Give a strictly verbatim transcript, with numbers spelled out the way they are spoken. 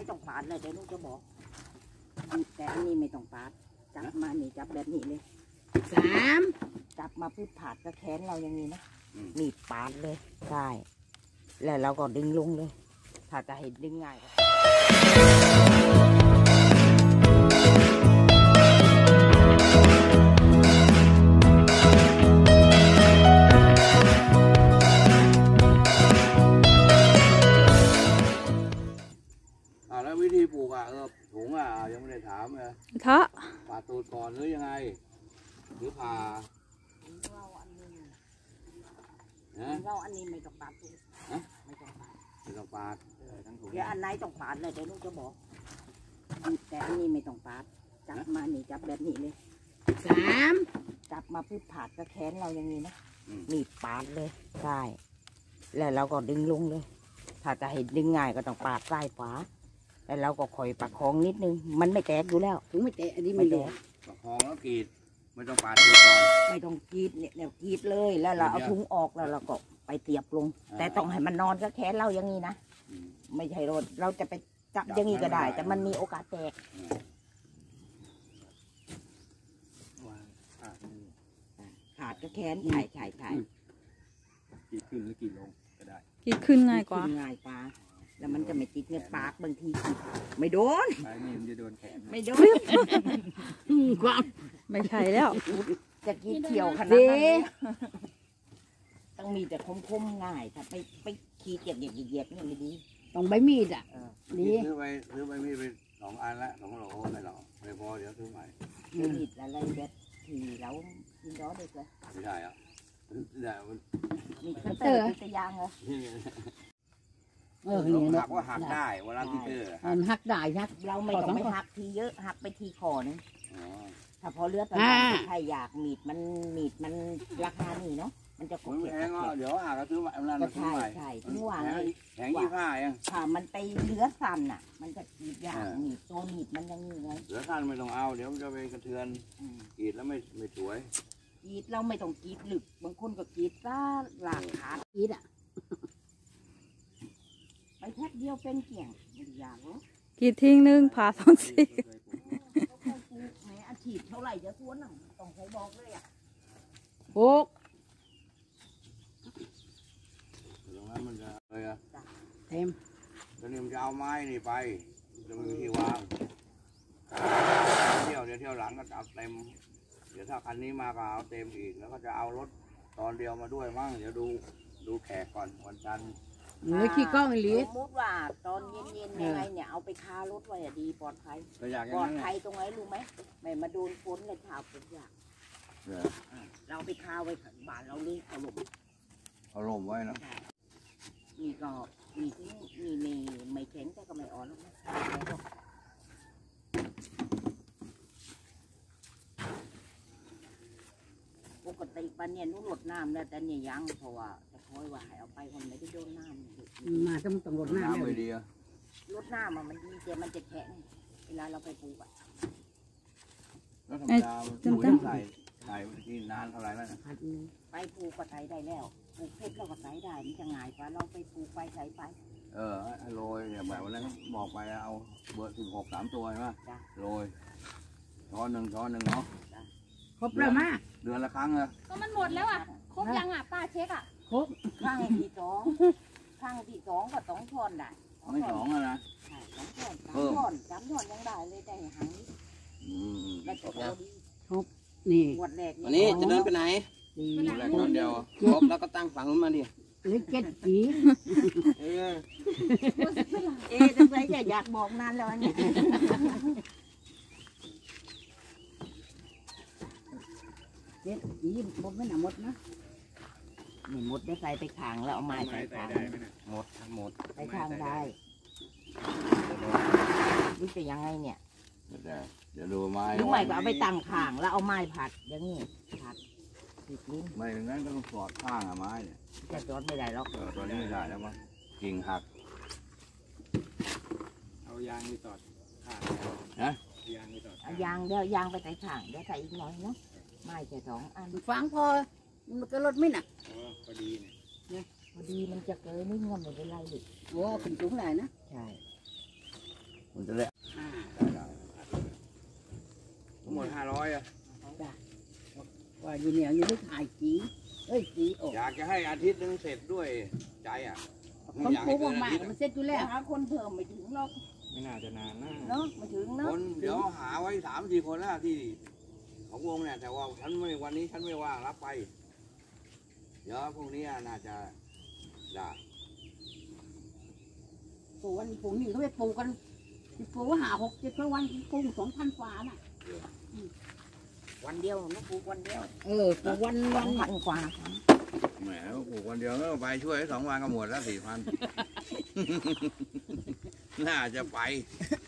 ต้องปาดเลยเดี๋ยวลูกจะบอกแต่อันนี้ไม่ต้องปาดจับมานี่จับแบบนี้เลยสามจับมาพื้นผาดกระแขนเราอย่างนี้นะนี่ปาดเลยได้แล้วเราก็ดึงลงเลยถ้าจะให้ดึงง่ายแล้ววิธีปลูกอ่ะเออถุงอ่ะยังไม่ได้ถามเลยเทาะผ่าตูดก่อนหรือยังไงหรือผ่าเราอันนี้เราอันนี้ไม่ต้องปาดตูดไม่ต้องปาดไม่ต้องปาดทั้งถุงเดี๋ยวอันไหนต้องปาดเลยเดี๋ยวลูกจะบอกแต่อันนี้ไม่ต้องปาดจับมานี่จับแบบนี้เลยสามจับมาพื้นผาดกระแขนเราอย่างนี้นะนี่ปาดเลยได้แล้วเราก็ดึงลงเลยถ้าจะให้ดึงง่ายก็ต้องปาดซ้ายขวาแล้วเราก็คอยประคองนิดนึงมันไม่แตกอยู่แล้วถึงไม่แตกอันนี้ไม่แตกประคองแล้วกรีดไม่ต้องปาดตูดก่อนไม่ต้องกรีดเนี่ยเนี่ยกรีดเลยแล้วเราเอาถุงออกแล้วเราก็ไปเตียบลงแต่ต้องให้มันนอนก็แค่เราอย่างนี้นะไม่ใช่เราเราจะไปจับอย่างนี้ก็ได้แต่มันมีโอกาสแตกขาดก็แขนถ่ายถ่ายถ่ายกรีดขึ้นหรือกรีดลงก็ได้กรีดขึ้นง่ายกว่าง่ายกว่าแล้วมันจะไม่ติดเงินปากบางทีไม่โดนไม่มันจะโดนแขนไม่โดนความไม่ใช่แล้วจะกีดเขียวขนาดนั้นต้องมีแต่คมๆง่ายถ้าไปไปขีดเหยียบเหยียบเหยียบนี่ไม่ดีต้องใบมีดอ่ะดีซื้อไปซื้อไปมีดไปสองอันละสองโหลไม่หรอกไม่พอเดี๋ยวซื้อใหม่มีดอะไรแบบที่เรากินร้อนเด็กเลยไม่ใช่อ่ะเดี๋ยวมันมีคัตเตอร์จะยางเหรอเออหักว่าหักได้เวลาที่เจอมันหักได้หักเราไม่ต้องไปหักทีเยอะหักไปทีคอนึงถ้าพอเลือดมันใครอยากมีดมันมีดมันราคานี่เนาะมันจะกดแพงอ่ะเดี๋ยวหาก็ซื้อใหม่นั่นซื้อใหม่ใช่ที่วางแพงยี่ห้ายังถ้ามันไปเลือดสั้นอ่ะมันจะกีดยากมีดตัวมีดมันยังมีไงเลือดสั้นไม่ต้องเอาเดี๋ยวมันจะไปกระเทือนกีดแล้วไม่ไม่สวยกีดเราไม่ต้องกีดหลึกบางคนก็กีดซาหลากขากีดอ่ะไปแค่เดียวเป็นเกี่ยงไม่ยากหรอกกีดทิ้งนึงผ่าสองสี่แม่อาชีพเท่าไหร่จะทวนต้องใช้บอกเลยอ่ะโอ้ตรงนั้นมันจะเลยอ่ะเต็มตอนนี้มันจะเอาไม้นี่ไปจะมีที่วางเที่ยวเดี๋ยวเที่ยวหลังก็จะเต็มเดี๋ยวถ้าคันนี้มาก็เอาเต็มอีกแล้วก็จะเอารถตอนเดียวมาด้วยมั้งเดี๋ยวดูดูแขกก่อนวันจันทร์เฮ้ยขี้กล้องอีหลีสมมติว่าตอนเย็นๆยังไงเนี่ยเอาไปคารถไว้ดีปลอดภัยปลอดภัยตรงไหนรู้ไหมไม่มาโดนฝนเลยข่าวเป็นอย่างเราไปคาไว้บ้านเราเลยเอาลมเอาลมไว้นะนี่ก็มีที่มีมีไม่แข็งแต่ก็ไม่อ่อนนะปกติปันเนี่ยนุ่นหลดน้ำแล้วแต่เนี่ยยังเพราะว่าจะคอยว่าให้เอาไปมันไม่ได้โดนน้ำมาต้องต้องหลดน้ำเลยดีอะลดน้ำมันดีแต่มันจะแข็งเวลาเราไปปลูกอะแล้วธรรมดาปลูกใส่ใส่ที่นานเท่าไหร่แล้วไปปลูกก็ใส่ได้แล้วปลูกเพชรเราก็ใส่ได้มันจะง่ายกว่าเราไปปลูกไปใส่ไปเออโรยเนี่ยแบบวันนั้นบอกไปเอาเบอร์สิบหกสามตัวใช่ไหมโรยช้อนหนึ่งช้อนหนึ่งเนาะครบแล้วมั้ยเดือนละครั้งเหรอก็มันหมดแล้วอ่ะครบยังอ่ะป้าเช็คอ่ะครบข้างที่สองข้างที่สองก็ต้องช้อนได้ไม่สองนะใช่สองช้อนสามช้อนสามช้อนยังได้เลยได้หางแล้วจบแล้วครบนี่วันแรกวันนี้จะเดินไปไหนแรกตอนเดียวครบแล้วก็ตั้งฝั่งนู้นมาดิเล็กเก็ตจีเออเอจะไปจะอยากบอกนานแล้วเนี่ยเจ็ดจีหมดไม่หนาหมดนะนี่หมดได้ใส่ไปขางแล้วเอาไม้ใส่ขางหมดหมดใส่ขางได้รู้จะยังไงเนี่ยเดี๋ยวดูไม้ลูกใหม่ก็เอาไปตั้งขางแล้วเอาไม้ผัดอย่างนี้ผัดติดลิ้นไม่งั้นก็ต้องสอดข้างอะไม้เนี่ยจะจอดไม่ได้หรอกตอนนี้ไม่ได้แล้วมั้งกิ่งหักเอายางไปตอดข้างนะยางไปตอดยางเดี๋ยวยางไปใส่ขางเดี๋ยวใส่อีกหน่อยเนาะไม้จะสองอันฟังพอมันก็ลดไม่หนักพอดีเนี่ยพอดีมันจะเกินนิดเงินไม่เป็นไรดิโอ้ขึ้นสูงหน่อยนะใช่มันจะเละอ่าทั้งหมดห้าร้อยอ่ะจ้ะว่าอยู่เหนียวอยู่ลึกหายจีเอ้ยจีออกอยากจะให้อาทิตย์นึงเสร็จด้วยใจอ่ะคนปลูกมากๆมันเสร็จอยู่แล้วหาคนเพิ่มไม่ถึงหรอกไม่น่าจะนานนะเนาะไม่ถึงคเนาะนเดี๋ยวหาไว้สามสี่คนแล้วที่ของวงเนี่ยแต่ว่าฉันไม่วันนี้ฉันไม่ว่างรับไป เดี๋ยวพรุ่งนี้น่าจะได้ปลูกวันปลูกนี่เขาไปปลูกกันปลูกว่าหาหกเจ็ดวันปลูกสองพันฝาน่ะวันเดียวน้องปลูกวันเดียวเออปลูกวันสวัอน งพันกว่าแหมปลูกวันเดียวก็ไปช่วยสองวันก็หมดแล้วสี่พัน น่าจะไป